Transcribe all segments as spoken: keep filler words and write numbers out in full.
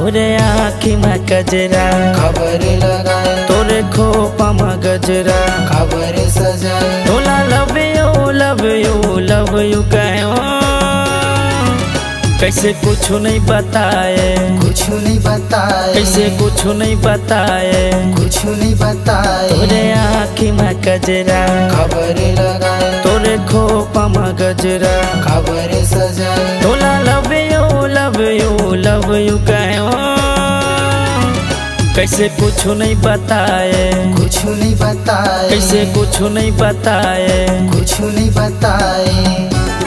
तोरे आँखी में गजरा खबर लगाए, तोरे खोपा में गजरा खबर सजाए, तोला love you love you love you कहो कैसे कुछ नहीं बताए, कुछ नहीं बताए, कैसे कुछ नहीं बताए, कुछ नहीं बताए। तोरे आँखी में गजरा खबर लगाए, तोरे खोपा में गजरा खबर सजाए, तोला love you love you love you कहो कैसे कुछ नहीं बताए, कुछ नहीं बताए, कैसे कुछ नहीं बताए, कुछ नहीं बताए।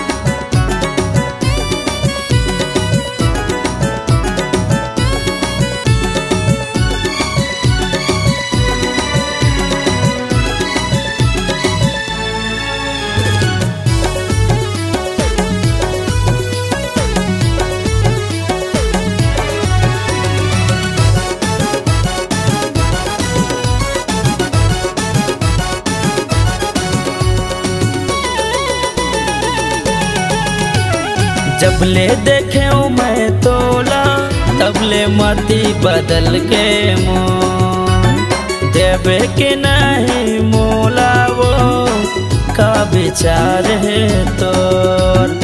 जब ले देखे मैं तोला तब ले मती बदल के मोन देवे के नहीं मोला वो का विचार है तोर।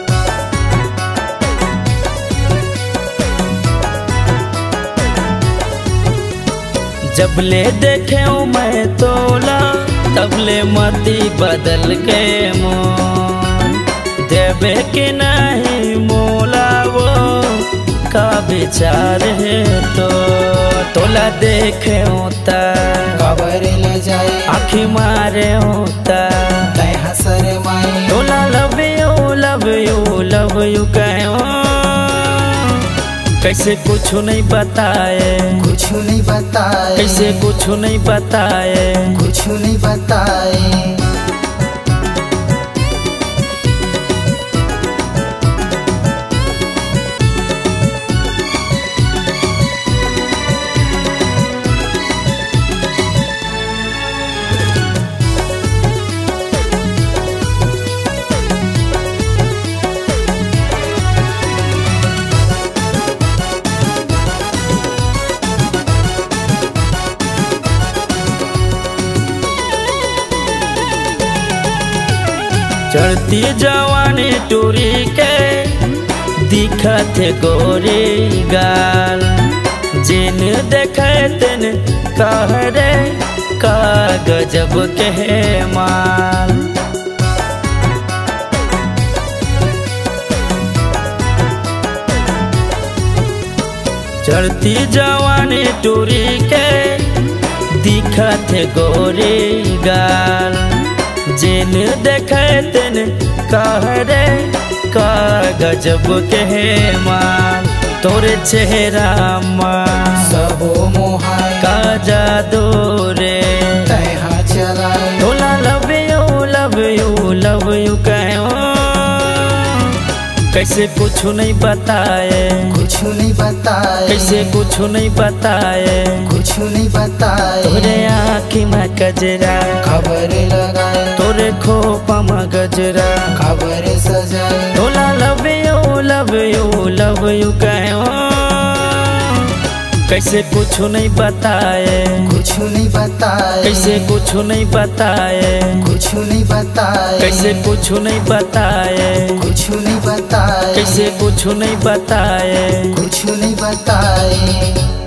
जब ले देखे मैं तोला तब ले मती बदल के मोन देवे के नहीं मोला वो का विचार है तो तोला देखे होता खबर ले जाए, आँखी मारे होता हसर माए, तोला love you love you love you कहो कैसे कुछ नहीं बताए, कुछ नहीं बताए, कैसे कुछ नहीं बताए, कुछ नहीं बताए। चढ़ती जवानी टूरी के दिखत गोरी गाल जिन देखे तेन कह रे का गजब के माल। चढ़ती जवानी टूरी के दिखत गोरी गाल जिन देखे तेन कह रे का गजब के माल। तोरे चेहरा माँ सबो मोहाय का जादू रे तैहा चलाए, तोला love you love you love you कहो कैसे कुछ नहीं बताए, कुछ नहीं बताए, कैसे कुछ नहीं बताए, कुछ नहीं बताए। तोरे आँखी में गजरा खबर लगाए, तोरे खोपा में गजरा खबर सजाए, तोला love you love you love you कहो कैसे कुछ नहीं बताए, कुछ नहीं बताए, कैसे कुछ नहीं बताए, कुछ नहीं बताए, कैसे कुछ नहीं बताए, कुछ नहीं बताए, कैसे कुछ नहीं बताए, कुछ नहीं बताए।